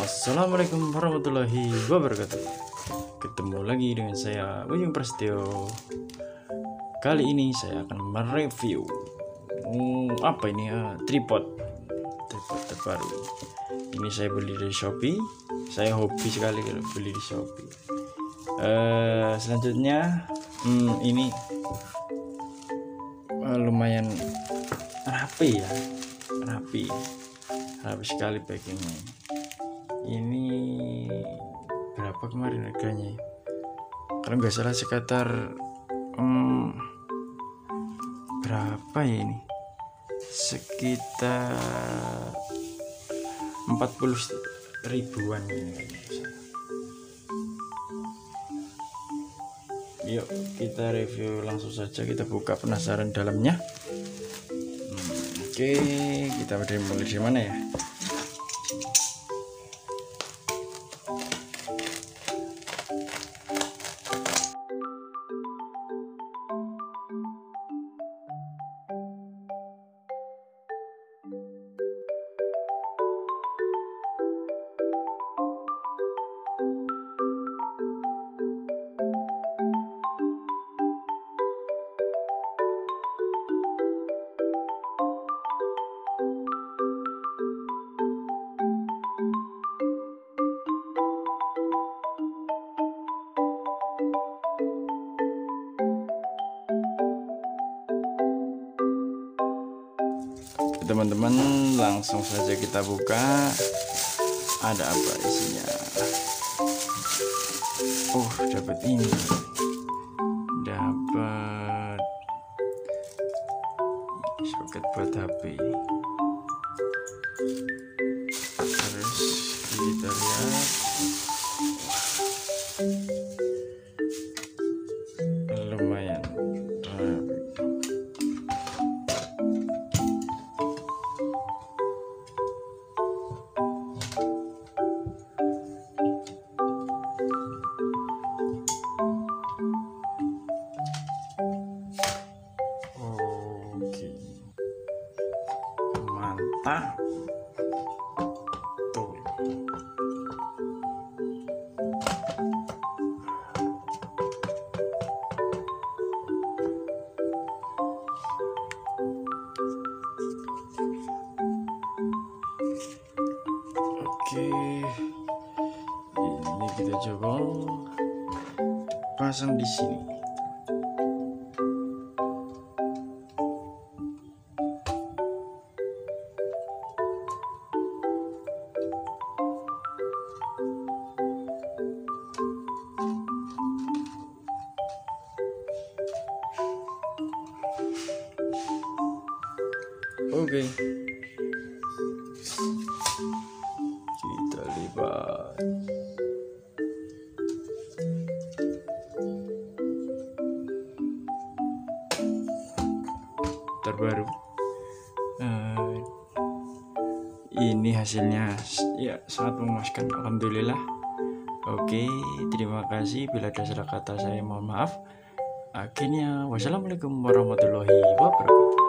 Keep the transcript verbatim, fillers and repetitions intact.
Assalamualaikum warahmatullahi wabarakatuh. Ketemu lagi dengan saya Ujung Prasetyo. Kali ini saya akan mereview hmm, apa ini ya, tripod tripod terbaru. Ini saya beli dari Shopee. Saya hobi sekali kalau beli di Shopee. Uh, selanjutnya hmm, ini uh, lumayan rapi ya, rapi, rapi sekali packingnya. Ini berapa kemarin harganya? Kalau nggak salah sekitar hmm, berapa ya ini? Sekitar empat puluh ribuan ini. Yuk kita review langsung saja, kita buka penasaran dalamnya. Hmm, oke, kita mulai dari mana ya? Teman-teman, langsung saja kita buka. Ada apa isinya? Oh, dapat ini, dapat soket buat H P. Terus kita lihat, lumayan rapi. Mantap tuh. Oke, ini kita coba pasang di sini. Oke, kita lipat. Terbaru. Uh, ini hasilnya ya sangat memuaskan, alhamdulillah. Oke, terima kasih. Bila ada salah kata saya mohon maaf. Akhirnya, wassalamualaikum warahmatullahi wabarakatuh.